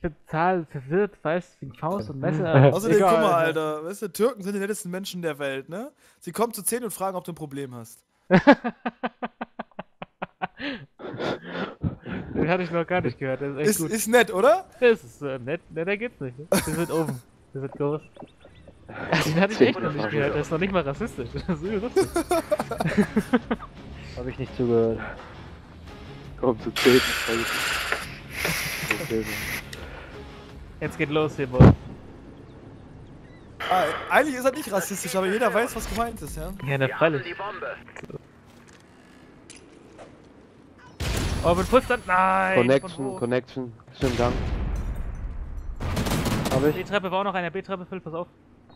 bin total verwirrt, weißt du, wegen Faust und Messer. Außerdem, Egal, guck mal, Alter, weißt du, Türken sind die nettesten Menschen der Welt, ne? Sie kommen zu 10 und fragen, ob du ein Problem hast. Den hatte ich noch gar nicht gehört, das ist echt gut. Ist nett, oder? Das ist nett, netter geht's nicht. Ne? Wir sind oben. Wir sind groß. Den hatte ich echt noch nicht gehört, der ist noch nicht mal rassistisch. Das ist übel lustig. Hab ich nicht zugehört. Komm zu 10. Jetzt geht los hier, Boy. Eigentlich ist er nicht rassistisch, aber jeder weiß, was gemeint ist, ja? Ja, na freilich. Oh, mit Fußstand, nein! Connection, schönen Dank. Hab ich? B-Treppe war auch noch einer, B-Treppe, Phil, pass auf.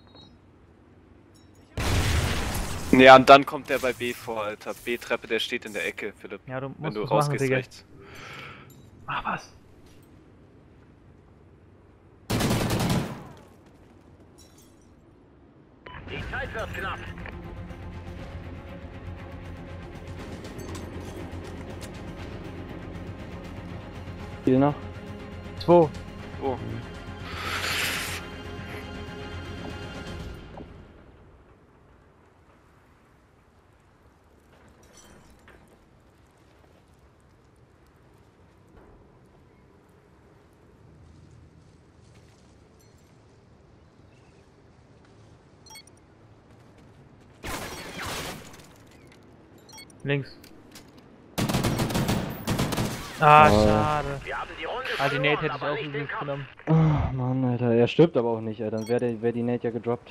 Ja, und dann kommt der bei B vor, Alter. B-Treppe, der steht in der Ecke, Philipp. Ja, du Wenn musst du was rausgehst, machen, Digga. rechts. Mach was. Die Zeit wird knapp. Viel noch? 2. Oh. Links. Ah, schade. Wir haben die Runde Ah, die Nate hätte ich aber auch nicht den übelst Kampf. genommen. Oh Mann, Alter. Er stirbt aber auch nicht, Alter. Dann wär die Nate ja gedroppt.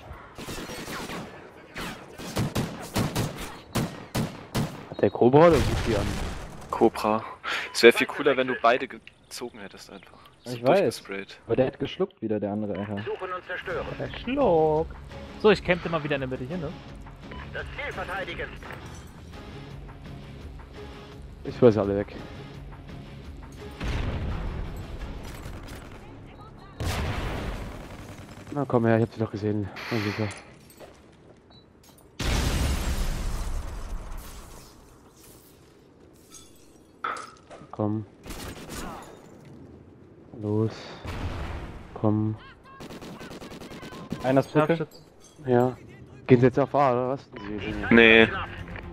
Hat der Cobra oder ruft die an? Cobra. Es wäre viel cooler, wenn du beide gezogen hättest einfach. So Ich weiß. durchgesprayt. Aber der hat geschluckt wieder, der andere, Alter. Suchen und zerstören. Der Schluck. So, ich campte mal wieder in der Mitte hier, ne? Das Ziel verteidigen. Ich weiß alle weg. Na komm her, ich hab sie doch gesehen. Na, super. Komm. Los. Komm. Einer ist Brücke. Scharfschütze. Ja. Gehen sie jetzt auf A, oder was? Nee. Knapp.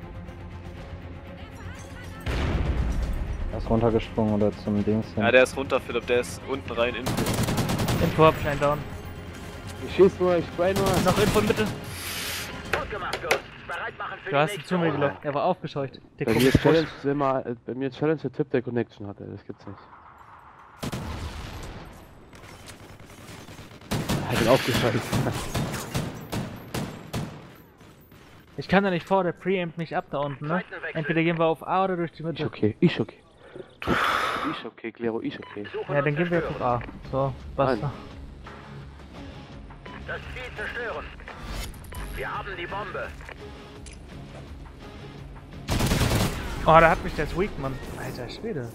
Er ist runtergesprungen oder zum Dings hin. Ja, der ist runter, Philipp. Der ist unten rein in. Info hab ich einen down. Ich schieß nur, ich spray nur. Noch Info in Mitte. Gut gemacht, Ghost. Bereit machen für Du die hast ihn nächste zu mir Runde. gelockt. Er war aufgescheucht. Der Bei mir komische ist Challenge Busch. immer, bei mir ist Challenge der Typ, der Connection hatte. Das gibt's nicht. Hat ihn aufgeschaltet. Ich kann da nicht vor, der preampt mich ab da unten, ne? Entweder gehen wir auf A oder durch die Ich Mitte. okay, ich okay. Ich okay, Claro, ich okay. Suchen Ja, und dann gehen wir jetzt auf zerstören. A. So, basta. Das Ziel zerstören. Wir haben die Bombe. Oh, da hat mich der Weak, Mann. Alter Schwede.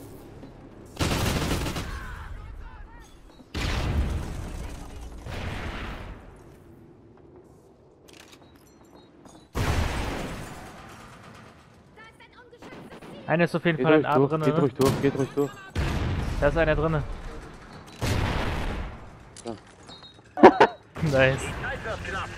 Einer ist auf jeden Geht Fall in ruhig A durch, drin, geht ne? ruhig durch, geht ruhig durch. Da ist einer drinne. Ja. Nice. Die Zeit wird knapp.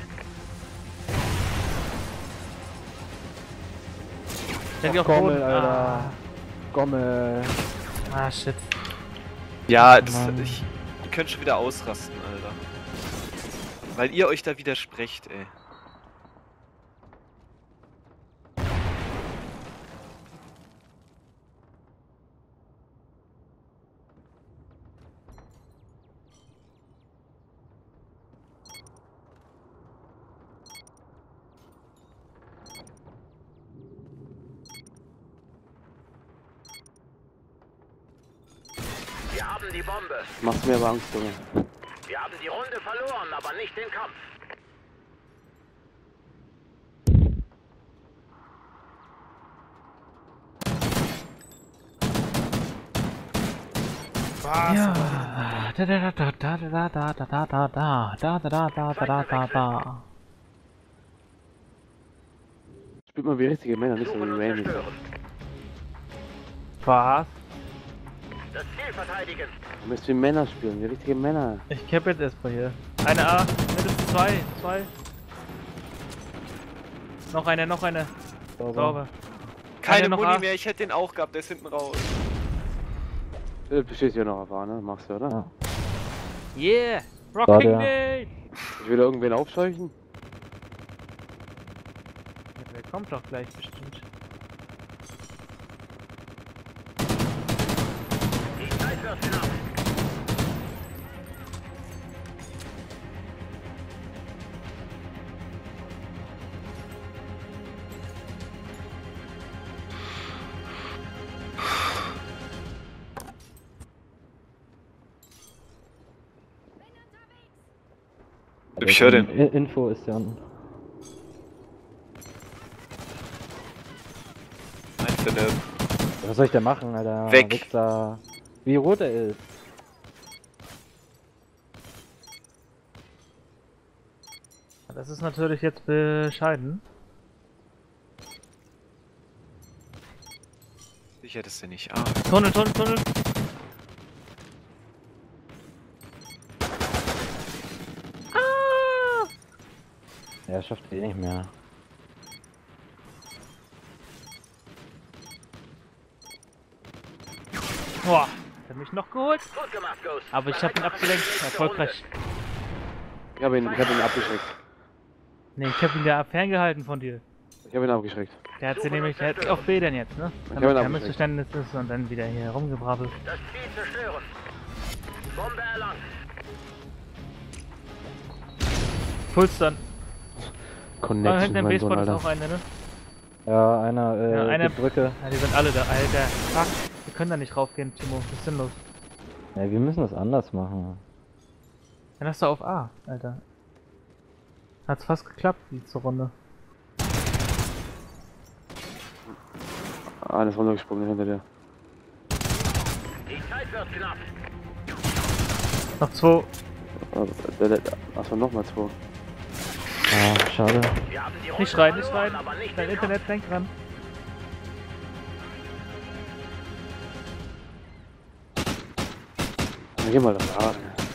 Stell dich auf Gommel, Boden. Alter. Gommel. Ah, shit. Ja, Mann. ihr könnt schon wieder ausrasten, Alter. Weil ihr euch da widersprecht, ey. Wir haben die Bombe. Machst mir aber Angst, Junge. Wir haben die Runde verloren, aber nicht den Kampf. Was? Ja. Da da da da da da da da da da da da da da da da da. Spielt mal wie richtige Männer, nicht so Suchen wie und Rainy. zerstören. Was? Das Das Ziel verteidigen. Du müsst wie Männer spielen, wie richtige Männer. Ich cap jetzt erstmal hier. Eine A, mindestens zwei. Noch eine. Sauber. Keine noch Muni A. mehr, ich hätte den auch gehabt, der ist hinten raus. Du bestehst ja noch auf A, ne? Machst du, oder? Ja. Yeah! War Rocking der. Day! Ich will irgendwen aufscheuchen. Der kommt doch gleich bestimmt. Die Zeit wird knapp. Ich höre den. Info ist ja unten. Philipp. Was soll ich denn machen, Alter? Weg. Wichser. Wie rot er ist. Das ist natürlich jetzt bescheiden. Sicher, dass der nicht A. Tunnel! Er schafft eh nicht mehr. Boah, hat mich noch geholt. Gut gemacht, Ghost. Aber ich habe ihn abgelenkt. Erfolgreich. Ich hab ihn abgeschreckt. Ne, ich habe ihn ja ferngehalten von dir. Ich hab ihn abgeschreckt. Der hat sie nämlich, der hat auf B denn jetzt, ne? hab ihn Damit er abgeschreckt. Missverständnis ist und dann wieder hier rumgebrabbelt. Das Ziel zerstören. Bombe erlangt. Fullstun. Ah, Connection, hinter dem mein Sohn, Baseball ist Alter. auch einer, ne? Ja, einer, Ja, einer- die Brücke. Ja, die sind alle da, Alter. Fuck, wir können da nicht raufgehen, Timo. Das ist sinnlos. Ja, wir müssen das anders machen. Dann hast du auf A, Alter. Hat's fast geklappt, die zur Runde. Alles runtergesprungen hinter dir. Die Zeit wird knapp. Noch 2. Achso, nochmal 2. Ah, schade. Wir haben die Nicht schreien, nicht verloren, schreien. aber nicht Dein den Internet, denk dran. Geh mal das A.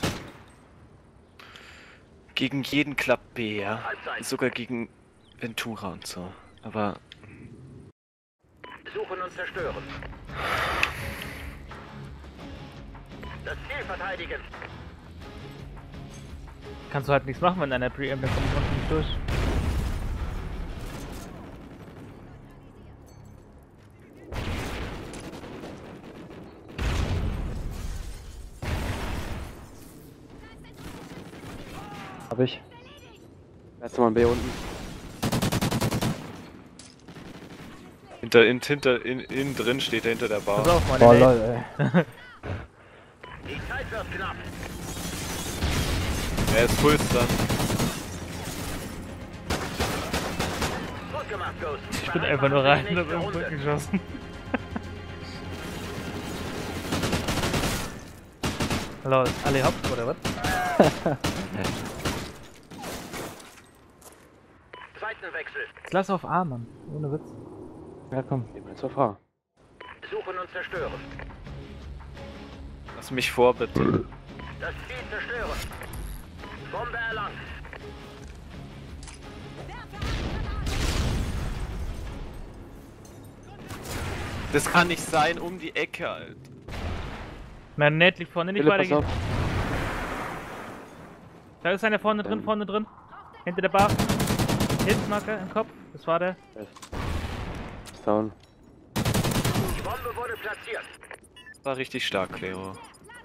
Gegen jeden klappt B, ja. Halbzeit. Sogar gegen Ventura und so. Aber Suchen und zerstören. Das Ziel verteidigen. Kannst du halt nichts machen, wenn einer Pre-Aim, dann kommt unten nicht durch. Hab ich. Letztes Mal ein B unten. innen drin steht er hinter der Bar. Pass auf, Boah, Mann. lol, ey. Die Zeit wird knapp. Er ist Fullstun. Gut gemacht, Ghost. Ich bin einfach nur rein und hab Nächste im Runde. Rücken geschossen. Lol, alle hopp, oder was? Seitenwechsel. Jetzt lass auf A, Mann. Ohne Witz. Ja, komm. Geh mal zur A. Suchen und zerstören. Lass mich vor, bitte. Das Ziel zerstören. Bombe erlangt. Das kann nicht sein, um die Ecke, Alter. Mein Net liegt vorne, nicht Philipp, pass weitergehen. auf. Da ist einer vorne drin. Hinter der Bar. Hitmarker im Kopf. Das war der. Ist down. Die Bombe wurde platziert. War richtig stark, Clero.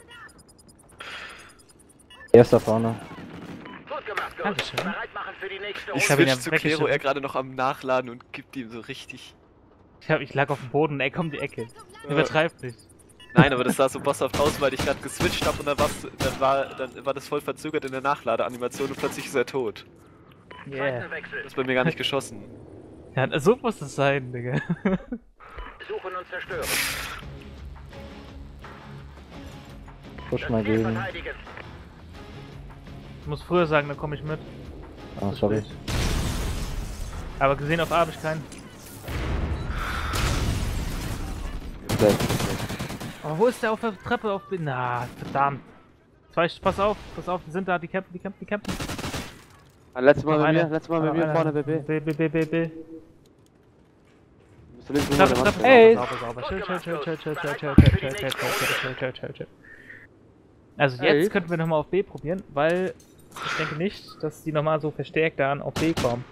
Erster vorne. Gut gemacht, Ghost. Dankeschön. Bereit machen für die nächste Ich hab ihn Runde. ja switch zu weggeschossen. Clero, er gerade noch am Nachladen und gibt ihm so richtig. Ich lag auf dem Boden, ey, komm die Ecke. Übertreib nicht. Nein, aber das sah so bosshaft aus, weil ich gerade geswitcht habe und dann war das voll verzögert in der Nachladeanimation und plötzlich ist er tot. Yeah. Seitenwechsel. Du hast bei mir gar nicht geschossen. Ja, so muss das sein, Digga. Suchen und zerstören. Push Das mal Ziel gegen. verteidigen. Ich muss früher sagen, dann komme ich mit. Ah, sorry. Aber gesehen auf A habe ich keinen. Schlecht. Aber wo ist der auf der Treppe auf B? Na, verdammt. Pass auf, die sind da, die campen. Letztes Mal Noch bei mir, einer. letztes Mal bei Noch mir einer. vorne, BB. B. Musst du links rüber, der Treppe, macht Ey. sauber. Chill. Also Ey. jetzt könnten wir nochmal auf B probieren, weil ich denke nicht, dass die nochmal so verstärkt dann auf B kommen.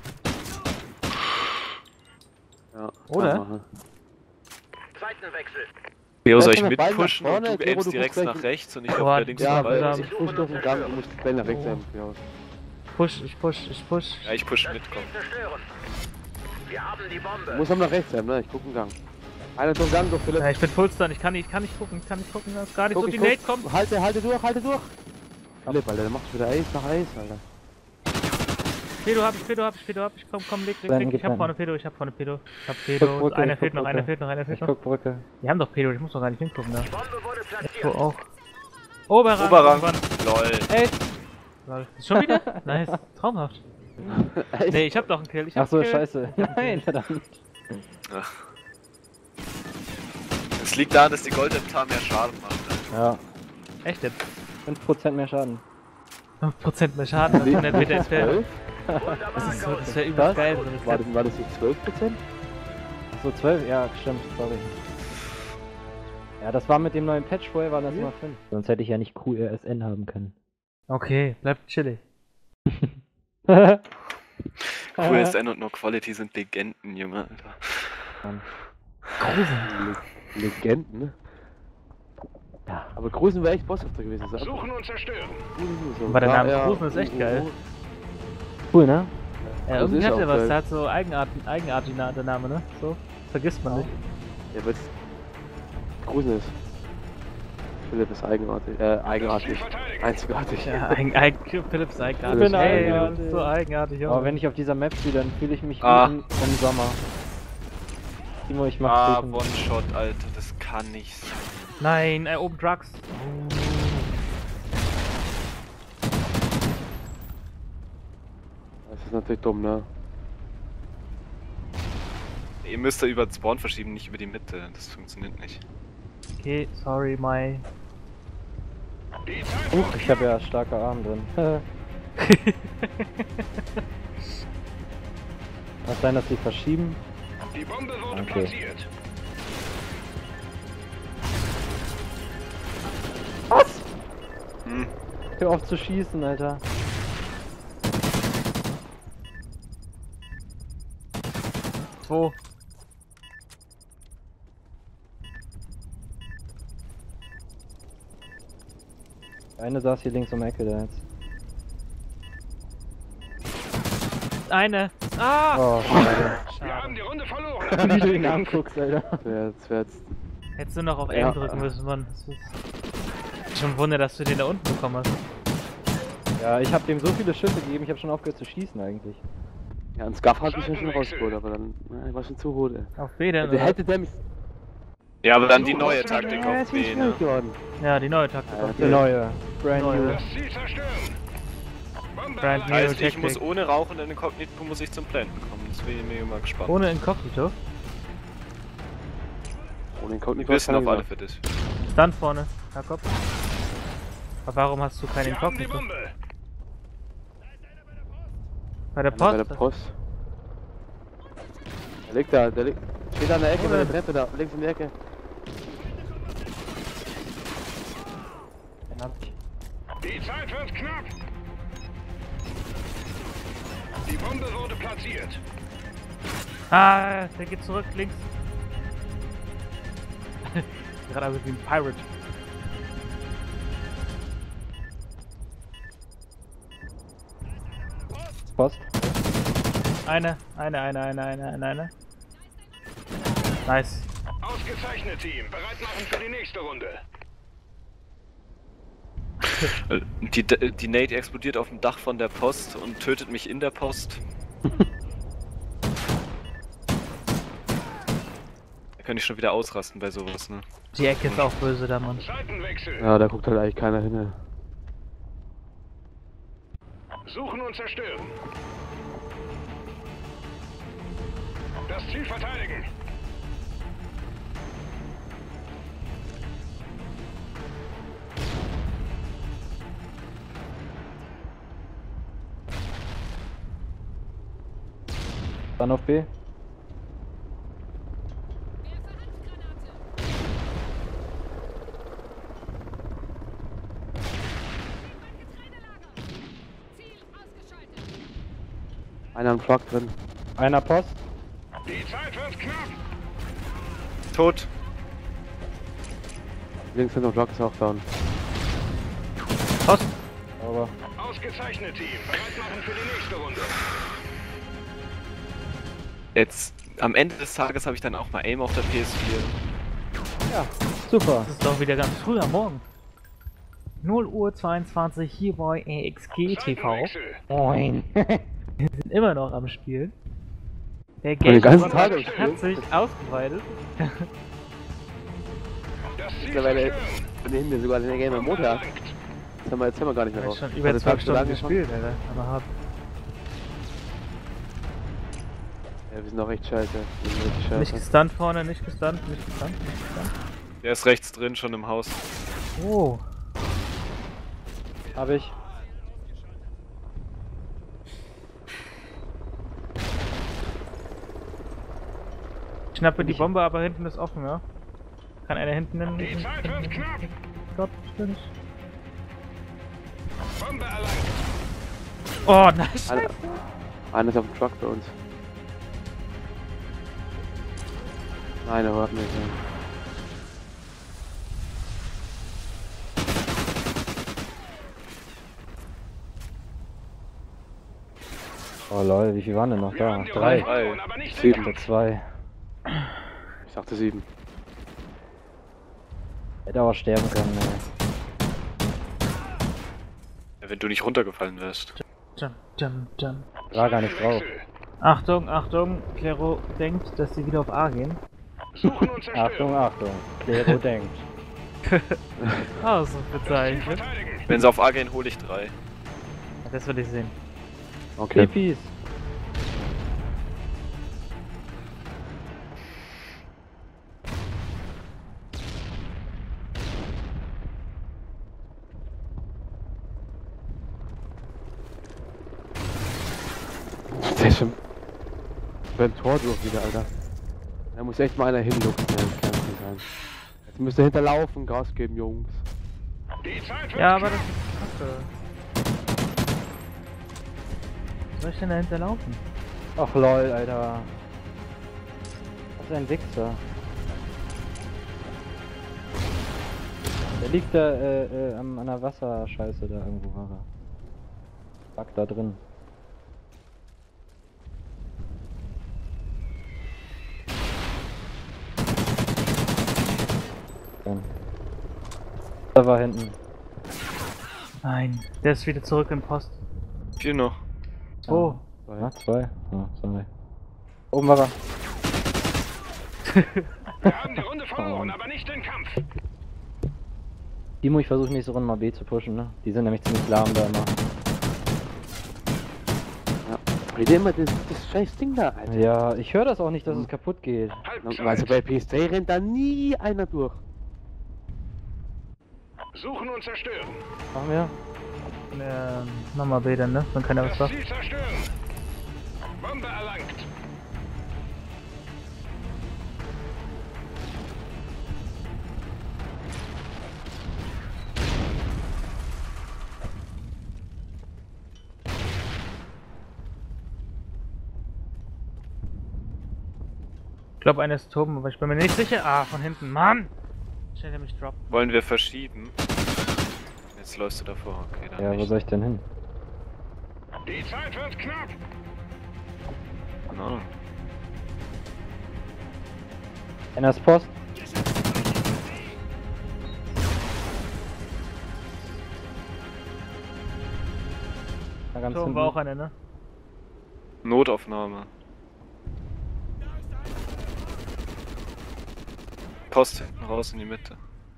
Ja, Oder? kann machen. Seitenwechsel. Leo, soll Lass ich mal beide mitpushen nach und vorne, du Gero, aimst du direkt guckst nach gleich- rechts und ich Boah, auf der links Ja, vorbei? aber ich push durch den Gang und muss die Bälle nach rechts sein. Ja. Ich push. Ja, ich push Das mit, komm. Ziel zerstören. Wir haben die Bombe. Muss aber nach rechts sein, ne? Ich guck den Gang. Einer durch den Gang, durch Philipp. Ja, ich bin Fullstun, ich kann nicht gucken, dass gar nicht Guck, so ich die guck. Nate kommt. Halte durch. Philipp, Alter, der macht wieder Ace nach Ace, Alter. Pedo hab ich, komm, leg, Blenden, ich hab blenden. vorne Pedo. Ich hab Guck Pedo, Brücke, einer ich fehlt guck noch, Brücke. Ich guck Brücke. Die haben doch Pedo, ich muss doch gar nicht hingucken, ne? Die Bombe wurde platziert. Wo auch. Oberrang. Oberrang. irgendwann. Lol. Lol. Schon wieder? Nice, traumhaft. Nee, ich hab doch einen Kill, Ach so, scheiße. Nein, verdammt. Es liegt daran, dass die Goldemptar mehr Schaden macht. Ja, Echt jetzt? 5% mehr Schaden. 5% mehr Schaden, das wär, das wär Was? übelst geil. So eine War das nicht 12%? So 12? Ja, stimmt, sorry. Ja, das war mit dem neuen Patch, vorher waren das immer 5. Sonst hätte ich ja nicht QRSN haben können. Okay, bleibt chillig. QSN und No Quality sind Legenden, Junge, Alter. Legenden, ne? Ja. Aber Grusen wäre echt Bosshafter gewesen. So. Suchen und zerstören. Aber der Name Ja, Grusen ist echt geil. Cool, ne? Ja, Das irgendwie ist hat auch er was, geil. der hat so eigenartig der Name, ne? So, vergisst man nicht. Ja, weil es Grusen ist. Philipp ist eigenartig. Einzigartig. Ja, Philipp ist eigenartig. Ich bin Ey, eigenartig. so eigenartig, Aber Junge. wenn ich auf dieser Map spiele, dann fühle ich mich Ah. wie im Sommer. Timo, ich mach Ah, Bild. One-Shot, Alter, das kann nicht sein. Nein, oben Drugs. Das ist natürlich dumm, ne? Ihr müsst da über den Spawn verschieben, nicht über die Mitte. Das funktioniert nicht. Okay, sorry, my. Ich habe ja starke Arme drin. Kann sein, dass die verschieben? Die Bombe wurde Okay. platziert. Hör auf zu schießen, Alter. Wo? Eine saß hier links um die Ecke da jetzt. Eine. Ah! Oh, schade. Wir haben Schade. die Runde verloren. Wie du ihn anguckst, Alter. Das wär jetzt. Hättest du noch auf Ja. M drücken müssen, Mann. Das ist schon ein Wunder, dass du den da unten bekommen hast. Ja, ich habe dem so viele Schüsse gegeben, ich habe schon aufgehört zu schießen eigentlich. Ja, ein Scuff hat mich ja schon rausgeholt, aber dann. Na, ich war schon zu hoch, ey. Auf B denn? Der oder? hätte der mich. Ja, aber dann die neue Taktik Ja, auf ist nicht B, ne? schwierig geworden. Ja, die neue Taktik. Ja, auf Die B. neue. Brand Neue. new. Das Ziel zerstören. Bombe Brand erreicht. new. Heißt, ich Taktik. muss ohne Rauchen in Inkognito muss ich zum Planten kommen. Das bin ich mir immer gespannt. Ohne Inkognito. Ohne den Wir Code wissen auf alle für dich. Dann vorne, Jakob. Aber warum hast du kein Wir haben die Inkognito? Bombe. Bei der Bei der Post? Post. Der liegt da, der liegt. Steht an der Ecke bei der Treppe da, links in der Ecke. Den hab ich. Die Zeit wird knapp. Die Bombe wurde platziert. Ah, der geht zurück, links. Gerade also wie ein Pirate. Post. Eine. Nice. Ausgezeichnet, Team. Bereit machen für die nächste Runde. Die Nate explodiert auf dem Dach von der Post und tötet mich in der Post. Da könnte ich schon wieder ausrasten bei sowas, ne? Die Ecke ist auch böse da, Mann. Seitenwechsel. Ja, da guckt halt eigentlich keiner hin, ey. Suchen und zerstören. Das Ziel verteidigen. Dann auf B. Einer am Truck drin. Einer Post. Die Zeit wird knapp. Tot. Links hinter Truck ist auch down. Post. Aber Ausgezeichnet, Team. Bereit machen für die nächste Runde. Jetzt, am Ende des Tages habe ich dann auch mal Aim auf der PS4. ja, super. Das ist doch wieder ganz früh am Morgen. 0 Uhr 22 hier bei EXG TV. Seitenwechsel. Moin. Wir sind immer noch am Spielen. Der den ganzen Game Tag am Spielen? hat sich ausgebreitet. Das Ziel Mittlerweile zerstören. von hinten sogar den Game am Bombe Montag. erlangt. Jetzt haben wir gar nicht mehr Ich drauf. hab schon über Also 12 Tag so lange Stunden gespielt, Alter. Aber hart. Ja, wir sind auch echt scheiße. Wir sind richtig Nicht scheiße. gestunt vorne, nicht gestunt, nicht gestunt, nicht gestunt. Der ist rechts drin, schon im Haus. Oh. Hab ich. Ich schnappe die Bombe, aber hinten ist offen, ja? Kann einer hinten nehmen? Die Zeit wird knapp. Gott, bin ich. Bombe erlangt. Oh, nice. Einer ist auf dem Truck bei uns. Nein, er hört nicht. Oh lol, wie viel waren denn noch Wir da? haben die 3. Runde verloren, aber nicht den 7. Kampf. 2. Ich dachte 7. Hätte aber sterben können, ey. Ja, wenn du nicht runtergefallen wärst. Jump, jump, jump. War gar nicht drauf. Seitenwechsel. Achtung, Achtung. Claro denkt, dass sie wieder auf A gehen. Suchen und zerstören. Achtung, Achtung. Lero denkt. Ah, so Ziel bezeichnet. verteidigen. Wenn sie auf A gehen, hole ich 3. Das will ich sehen. Okay. Pipis. Der ist schon beim Tor durch wieder, Alter. Da muss echt mal einer hinlucken. Jetzt müsst ihr hinterlaufen, Gas geben, Jungs. Die Zeit wird Ja, aber knapp. das ist kacke. Was soll ich denn dahinter laufen? Ach lol, Alter. Was ist ein Wichser? Der liegt da an der Wasserscheiße da irgendwo war er. Fuck, da drin. Dann. Da war hinten. Nein, der ist wieder zurück in Post. 4 noch. Oh. Na, 2. Oh, sorry. Oben war er. Wir haben die Runde verloren, aber nicht den Kampf. Timo, ich versuche nächste Runde mal B zu pushen, ne? Die sind nämlich ziemlich lahm da immer. Wie der immer das scheiß Ding da, Alter. Ja, ich höre das auch nicht, dass es kaputt geht. Halbzeit. Also bei PS3 rennt da nie einer durch. Suchen und zerstören. Machen wir? Nochmal B dann, ne? Wenn keiner was Das sagt. Ziel zerstören. Bombe erlangt. Ich glaube, einer ist Toben, aber ich bin mir nicht sicher. Ah, von hinten. Mann! Schnell der mich droppt. Wollen wir verschieben? Jetzt läufst du davor, okay, dann Ja, wo nicht. soll ich denn hin? Die Zeit wird knapp. Keine Ahnung. Einer ist Post. Na, ganz Toben hinten. war auch einer, ne? Notaufnahme. Post hinten raus in die Mitte.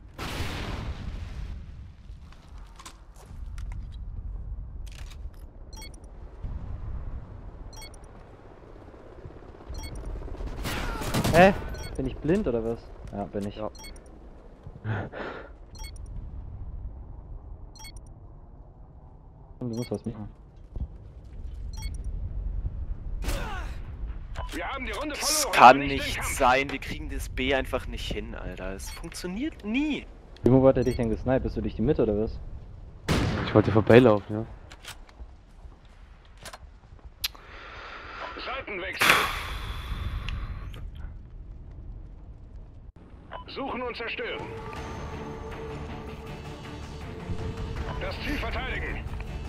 Hä? Bin ich blind oder was? Ja, bin ich. Ja. Du musst was machen. Wir haben die Runde Das verloren. kann aber den nicht Kampf. sein, wir kriegen das B einfach nicht hin, Alter. Es funktioniert nie. Wo hat er dich denn gesniped? Bist du durch die Mitte oder was? Ich wollte vorbeilaufen, ja. Seitenwechsel. Suchen und zerstören. Das Ziel verteidigen.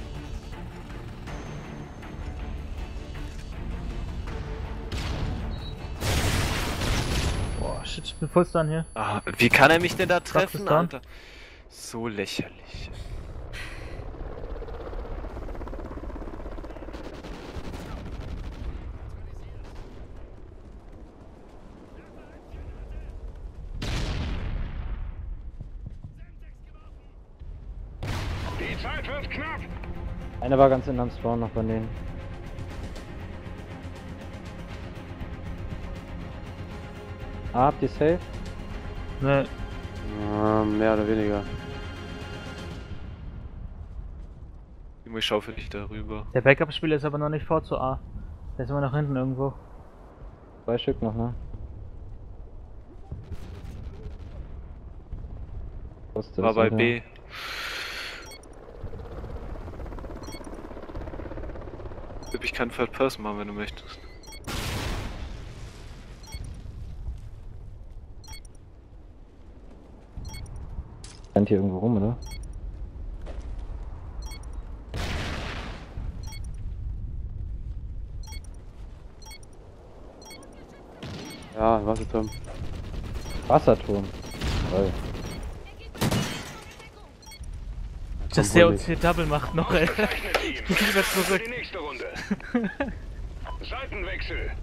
Boah, shit, ich bin voll stun hier. Ah, wie kann er mich denn da treffen, Stun. Alter? So lächerlich. Die Zeit wird knapp. Einer war ganz innen am Spawn noch bei denen. Ah, habt ihr safe? Ne, Mehr oder weniger. Ich schaufel dich darüber. der Backup-Spieler ist aber noch nicht vor zu A. Der ist immer noch hinten irgendwo. 2 Stück noch, ne? Wusste War das bei wieder. B. Ich kann Third Person machen, wenn du möchtest. Rennt hier irgendwo rum, oder? Ja, Wasserturm. Wasserturm. Toll. Dass der uns hier Double macht noch, ey. Zeichnet ihn. Ich bin wieder Für zurück. die nächste Runde. Seitenwechsel.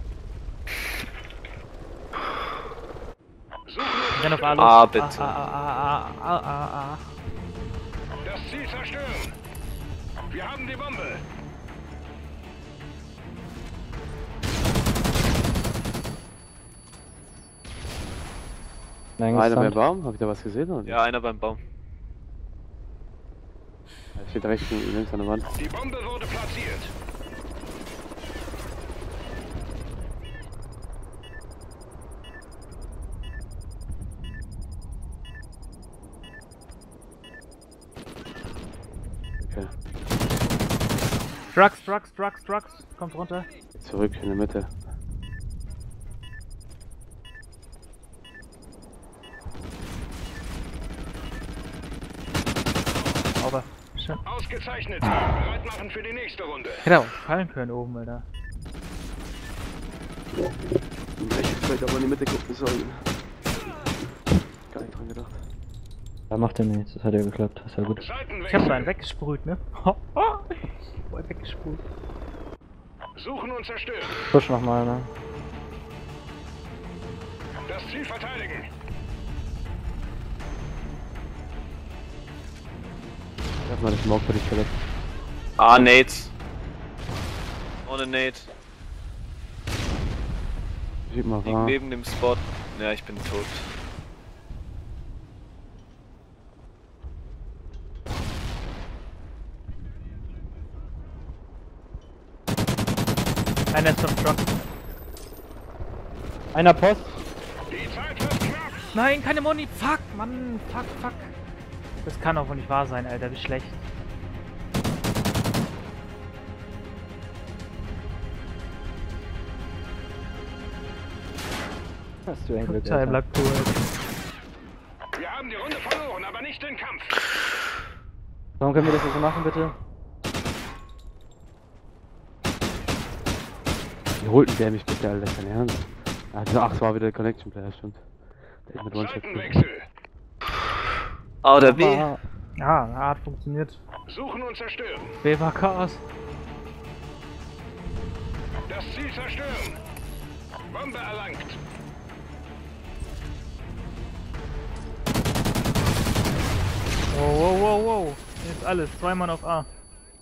Suchen und Renn auf A zerstören. los. Ah, bitte. A. Das Ziel zerstören. Wir haben die Bombe. Nein, Einer beim gestunt. Baum? Hab ich da was gesehen? Oder? Ja, einer beim Baum. Da steht rechts und links an der Wand. Die Bombe wurde platziert. Okay. Drugs. Kommt runter. Zurück in der Mitte. Aber schön. Ausgezeichnet. Bereit machen für die nächste Runde. Hätte auch fallen können oben, Alter. Ich hätte vielleicht aber in die Mitte gucken sollen. Gar nicht dran gedacht. Da macht er nichts, das hat ja geklappt, das ist ja gut. Ich hab Seitenwechsel. so einen weggesprüht, ne? Voll weggesprüht. Suchen und zerstören. Push nochmal, ne? Das Ziel verteidigen. Ich hab mal das Smoke für dich verletzt. Ah, Nades. Ohne Nate. Schieb mal Liegen wahr. neben dem Spot. Ja, ich bin tot. Einer ist auf Truck. Einer Post! Die Zeit wird knapp. Nein, keine Moni. Fuck, Mann. Fuck. Das kann auch wohl nicht wahr sein, Alter. Wie schlecht. Hast du ein Glück, Time Alter. lag cool. Wir haben die Runde verloren, aber nicht den Kampf. Warum können wir das so machen, bitte? Wie holt denn der mich bitte, Alter? Kein Ernst. Ach, es war wieder der Connection Player, stimmt. Der ist mit One-Shot. Seitenwechsel. A oder B? Ah, Ja, hat funktioniert. Suchen und zerstören. B war Chaos. Das Ziel zerstören. Bombe erlangt. Wow. Jetzt alles. 2 Mann auf A.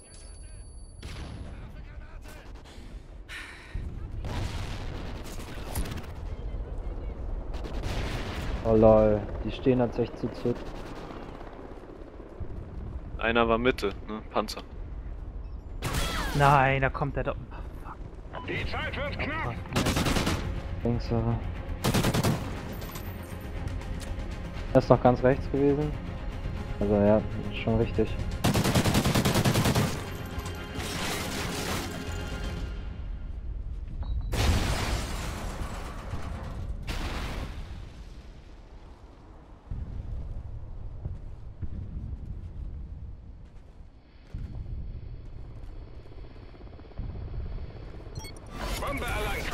oh lol, die stehen halt echt zu zurück. Einer war Mitte, ne? Panzer. Nein, da kommt der doch. Fuck. Die Zeit wird knapp. Links, er ist noch ganz rechts gewesen. Also ja, schon richtig. Bombe erlangt.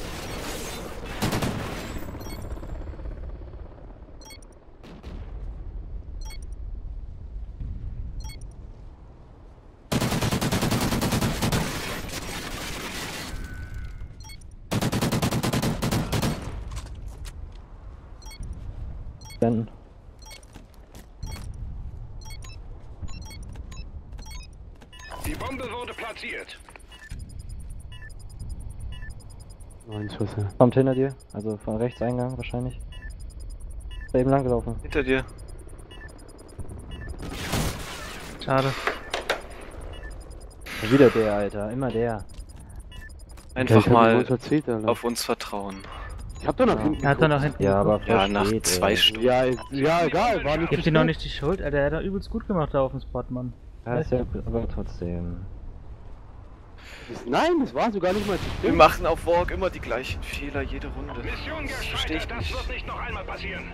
Denn Die Bombe wurde platziert. 9 Schüsse. kommt hinter dir, also von rechts Eingang wahrscheinlich. Ist da eben lang gelaufen. Hinter dir. Schade. Wieder der, Alter, immer der. Einfach mal Zieht, auf uns vertrauen. ich hab doch noch Ja. hinten. Er hat doch noch hinten. Ja, aber Ja, voll nach spät, 2 ey. Stunden. Ja, egal, war nicht. Gib dir noch nicht die Schuld, Alter, er hat doch übelst gut gemacht da auf dem Spot, Mann. Ja, ist ja gut, aber trotzdem. Nein, das war sogar nicht mal zu Wir schlimm. machen auf Walk immer die gleichen Fehler jede Runde. Mission Das verstehe ich gescheitert. Das nicht. wird nicht noch einmal passieren.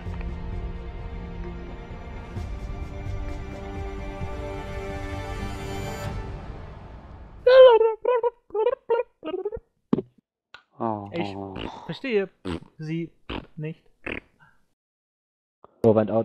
Oh. Ich verstehe sie nicht. So, went out.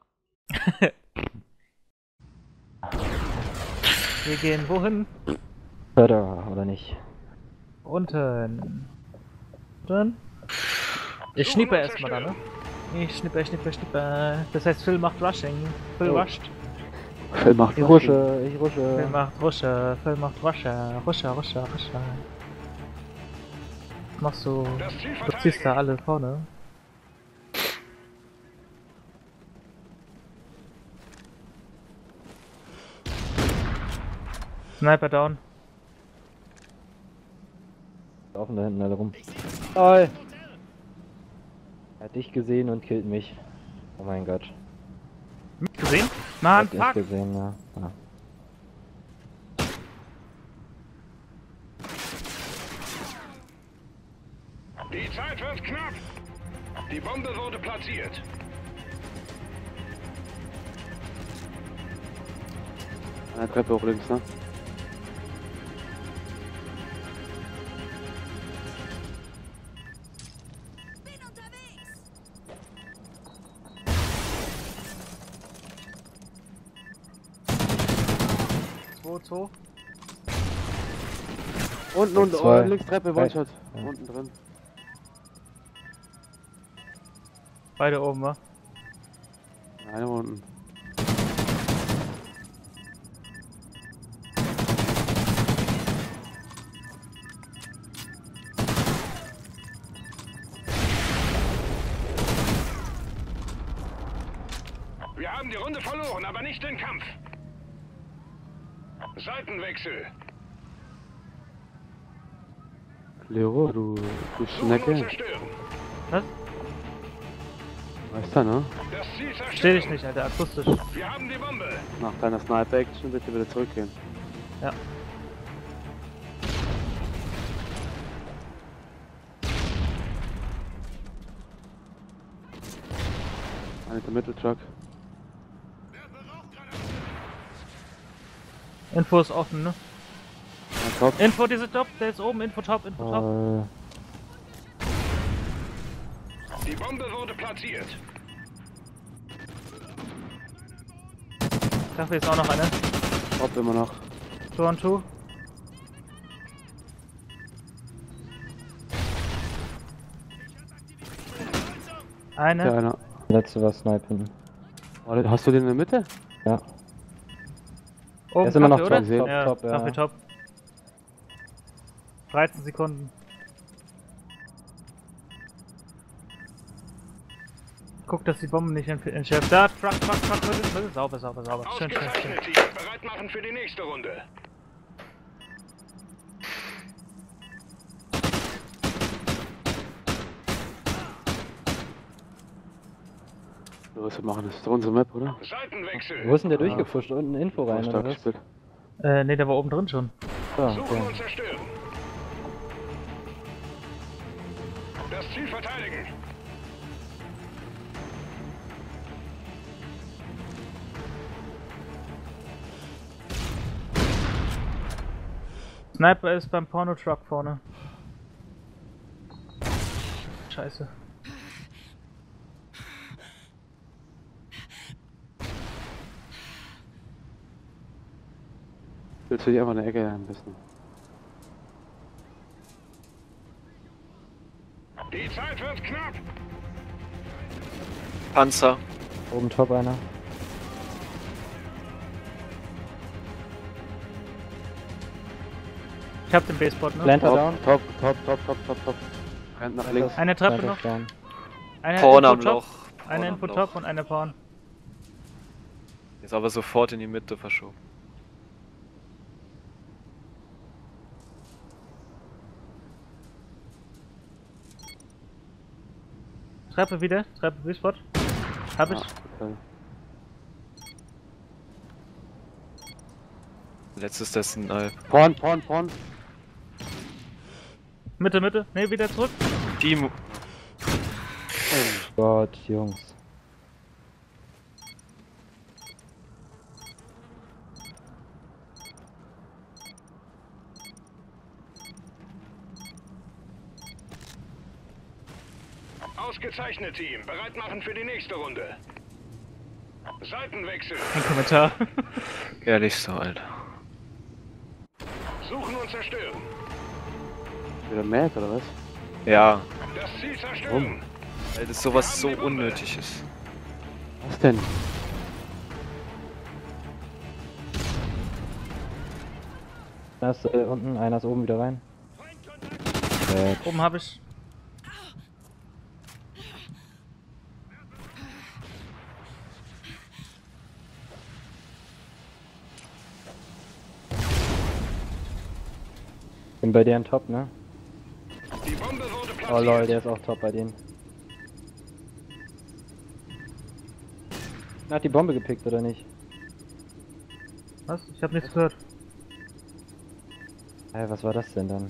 Wir gehen wohin? Förderer, oder nicht? Unten. Unten? Ich schnippe erstmal da, ne? Ich schnippe. Das heißt, Phil macht Rushing. Phil Oh. rusht. Phil macht Ich rushe, ich rushe. Phil macht Rusche. Phil macht Rusche. Rusche. Was machst du? Das Ziel Du ziehst da verteidigen. alle vorne. Sniper down. Laufen da hinten alle rum. Oi. Er hat dich gesehen und killt mich. Oh mein Gott. Gesehen? Mann, Hat dich fuck! gesehen, ja. Ja. Die Zeit wird knapp. Die Bombe wurde platziert. Eine Treppe hoch links, ne? Zwei. Unten, Zwei. links Treppe, Drei. One-Shot. Ja. Unten drin. Beide oben, wa? Eine unten. Wir haben die Runde verloren, aber nicht den Kampf. Seitenwechsel. Lero, du Suchen und Schnecke. zerstören. Was? Weißt du, ne? Das Ziel Versteh zerstören. dich nicht, Alter, akustisch. Wir haben die Bombe. Nach deiner Sniper-Action bitte wieder zurückgehen. Ja. Eine der Mitteltruck. Info ist offen, ne? Ja, top. Info, diese Top, der ist oben, Info top. Die Bombe wurde platziert. Dafür ist auch noch eine. Top immer noch. 2 on 2. Eine. Ja, einer. Letzte war Snipen. Warte, hast du den in der Mitte? Ja. Oben Er ist immer noch Kaffee, top, oder? top, Ja, top, ja. Kaffee top. 13 Sekunden. Guck, dass die Bomben nicht entschärft. Da, Truck, Mittel. Sauber. Schön. Ausgezeichnet. Team. Bereit machen für die nächste Runde. Los, wir machen das. Ist doch unsere Map, oder? Seitenwechsel. Wo ist denn der durchgepusht? Unten Info rein, Stark oder was? gespielt. Ne, der war oben drin schon. So, Suchen okay. und zerstören. Das Ziel verteidigen. Sniper ist beim Porno-Truck vorne. Scheiße. Willst du dich einfach in der Ecke ein bisschen? Die Zeit wird knapp. Panzer. Oben top einer. Ich hab den Basebot, ne? Planter Top, down. top. Rennt nach links. Eine Treppe Planter noch. down. Eine Vorne am Info-Top, Loch. Eine Vorne am Info-Top Loch. und eine Porn. Ist aber sofort in die Mitte verschoben. Treppe wieder. Treppe Basebot. Hab ich. Ah, okay. Letztes dessen Alp. Porn. Mitte. Ne, wieder zurück. Die Gott, Jungs. Ausgezeichnet, Team. Bereit machen für die nächste Runde. Seitenwechsel. Ein Kommentar. Ehrlich so, Alter. Suchen und zerstören. Wieder mad, oder was? Ja, Das Ziel zerstören. weil das sowas so unnötig ist. Was denn? Einer ist unten, einer ist oben wieder rein. Oben hab ich. Bin bei deren Top, ne? Die Bombe wurde platziert. Oh lol, der ist auch top bei denen. Hat die Bombe gepickt oder nicht? Was? Ich hab nichts gehört. Hey, was war das denn dann?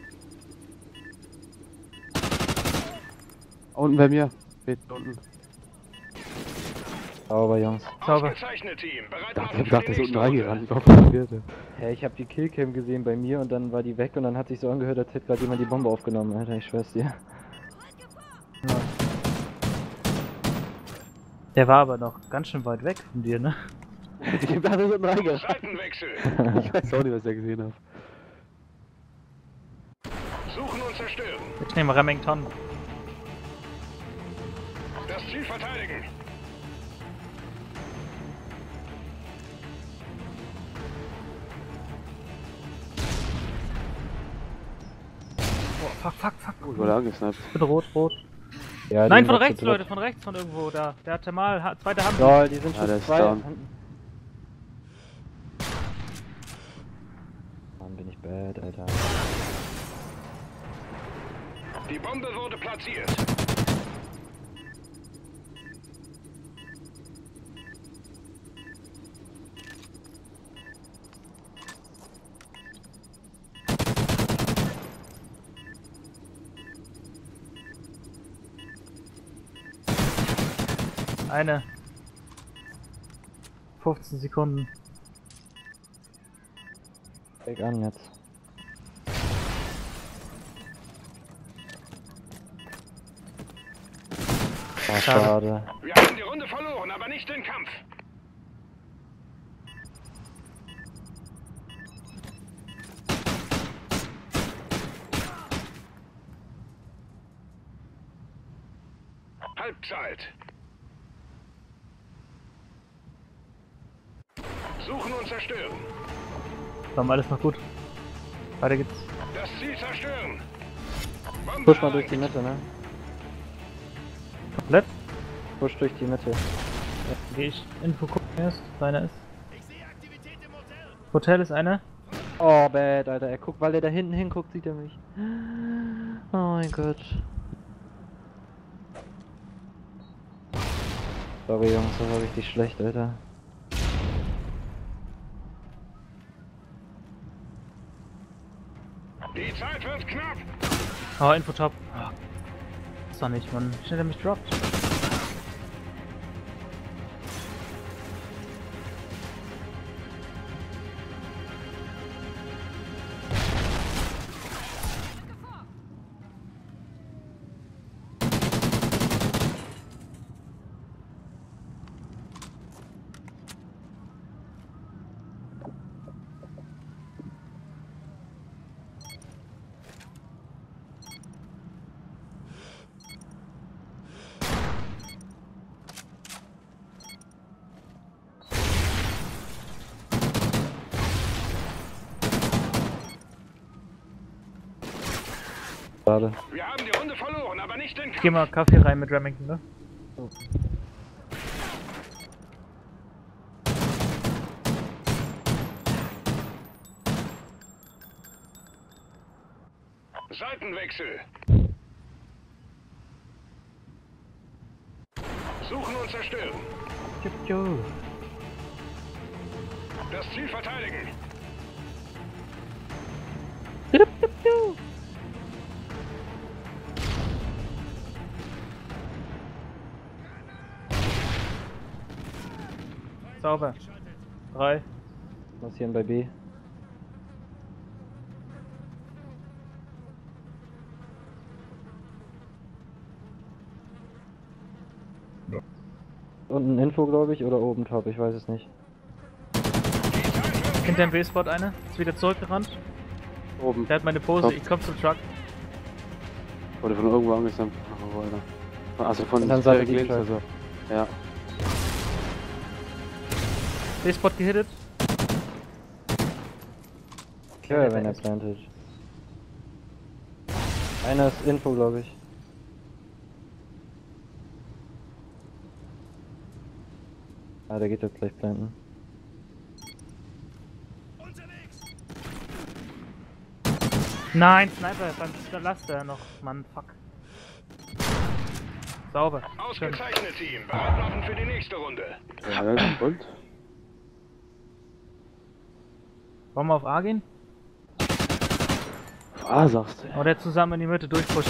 Unten bei mir. Steht unten. Sauber, Jungs. Sauber. Ausgezeichnet, Team. Bereit Ich machen für dachte, die ist unten nächste reingerannt. Runde. Ich war verwirrt. Hey, ich hab die Killcam gesehen bei mir und dann war die weg und dann hat sich so angehört, als hätte gerade jemand die Bombe aufgenommen, Alter, ich schwör's dir. Der war aber noch ganz schön weit weg von dir, ne? Ich dachte, ist unten reingerannt. Seitenwechsel. Ich weiß auch nicht, was ich da gesehen habe. Suchen und zerstören. Ich nehme Remington. Das Ziel verteidigen. Oh, fuck. Ich wurde angesniped. Bitte rot. Ja, Nein, die von sind rechts, zu dritt. Leute, von rechts, von irgendwo da. Der hat ja mal zweite Hand. Lol, die sind Ja, schon der ist zwei. down. Mann, bin ich bad, Alter. Die Bombe wurde platziert. Eine. 15 Sekunden. Weg an jetzt. Ah, schade. Wir haben die Runde verloren, aber nicht den Kampf. Halbzeit. Suchen und zerstören. War alles noch gut. Weiter geht's. Das Ziel zerstören. Bombe Push mal durch erreicht. die Mitte, ne? Komplett. Push durch die Mitte. Geh ich Info gucken erst, wo einer ist. Hotel ist einer. Oh, bad, Alter. Er guckt, weil er da hinten hinguckt, sieht er mich. Oh mein Gott. Sorry Jungs, das war richtig schlecht, Alter. Die Zeit wird knapp. Oh, Infotop. Oh, ist doch nicht, Mann. Wie schnell der mich droppt. Schade. Wir haben die Runde verloren, aber nicht den Kampf. Geh mal Kaffee rein mit Remington, ne? Seitenwechsel. Suchen und zerstören. Das Ziel verteidigen. Sauber. 3. Passieren bei B. Unten Info, glaube ich, oder oben top, ich weiß es nicht. Hinter dem B-Spot eine. Ist wieder zurückgerannt. Oben. Der hat meine Pose. Top. Ich komm zum Truck. Wurde von irgendwo angesammelt. Oh, Alter. Also von Und dann Seite links links. also. Ja. B-Spot gehittet. Ja, wenn er plantet. Einer ist Info, glaube ich. Ah, der geht jetzt gleich planten. Nein, Sniper beim Laster noch. Mann, fuck. Sauber. Schön. Ausgezeichnet, Team. Bereit machen für die nächste Runde. Ja, und? Wollen wir auf A gehen? Sagst du. Oder zusammen in die Mitte durchpushen?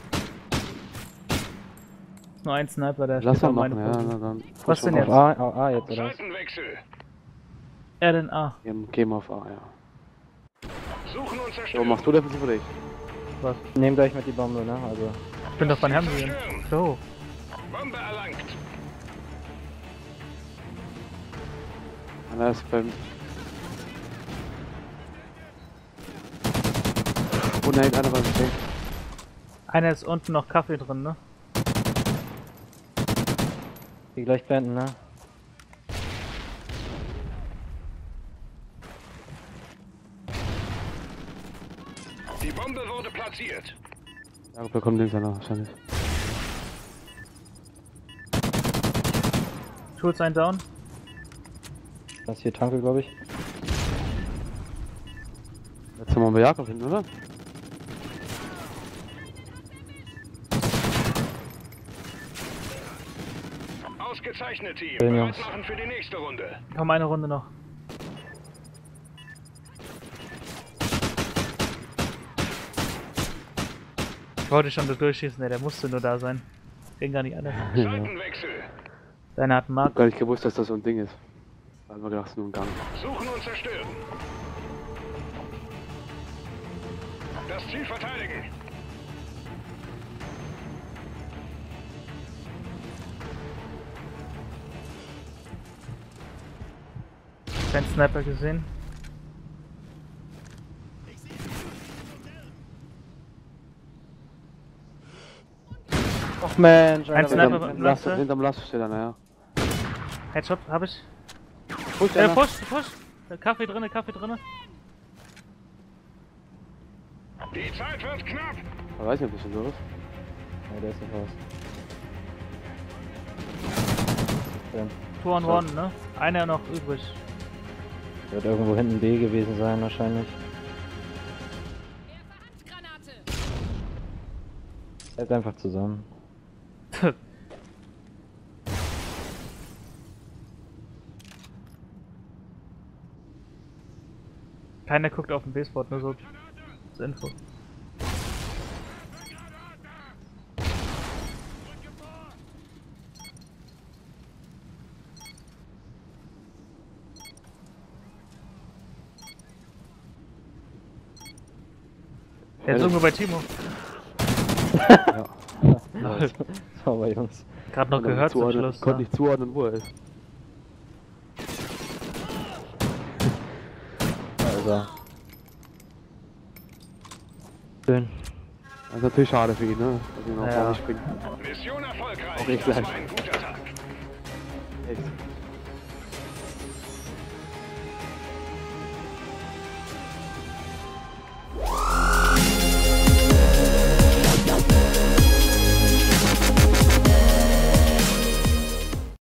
Ist nur ein Sniper, der Lass steht mal auf meine machen, ja, Pose. na dann. Was denn Auf jetzt? A jetzt, oder was? Seitenwechsel. Er denn A. Gehen wir auf A, ja. Suchen und So, zerstören. machst du defensiv oder ich? Was? Nehmen gleich mit die Bombe, ne? Also. Ich bin doch von Hamilton. So. Bombe erlangt. Einer ist beim... Oh nein, einer war nicht. Einer ist unten noch Kaffee drin, ne? Die gleich planten, ne? Die Bombe wurde platziert. Ja, da kommt links einer wahrscheinlich. Schulz ein Down. Das ist hier Tanke, glaube ich. Jetzt haben wir bei Jakob hinten, oder? Ausgezeichnet, Team. Schön, Bereit Jungs. machen für die nächste Runde. Komm, eine Runde noch. Ich wollte schon da durchschießen, der musste nur da sein. Ging gar nicht anders. Seitenwechsel. Deiner hat einen Ich Mark. hab gar nicht gewusst, dass das so ein Ding ist. Da haben wir gedacht, es ist nur ein Gang. Suchen und zerstören. Das Ziel verteidigen. Kein Sniper gesehen. Och Mensch, Ein einer Sniper war- beim Laster. Hinterm Laster steht einer, ja. Headshot, hab ich. Push einer. Push. Kaffee drinne, Kaffee drinne. Die Zeit wird knapp. Ich weiß nicht, ob das schon so ist. Ja, der ist nicht raus. Dann 2 on 1, ne? Einer noch übrig. wird irgendwo hinten B gewesen sein, wahrscheinlich. Hält einfach zusammen. Keiner guckt auf den B-Spot, nur so zur Info. Der ist irgendwo bei Timo. Ja. Sauber, Jungs. Gerade noch gehört zum Schluss. Ich konnte nicht zuordnen, wo er ist. Also. Schön. Das ist natürlich schade für ihn, ne? Dass ihn auch Ja. nicht bringt. Mission erfolgreich. Auch ich Das gleich. war ein guter Tag. Echt.